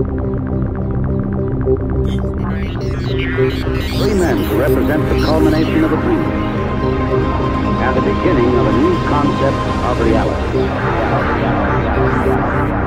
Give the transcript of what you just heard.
Three men to represent the culmination of a dream and the beginning of a new concept of reality.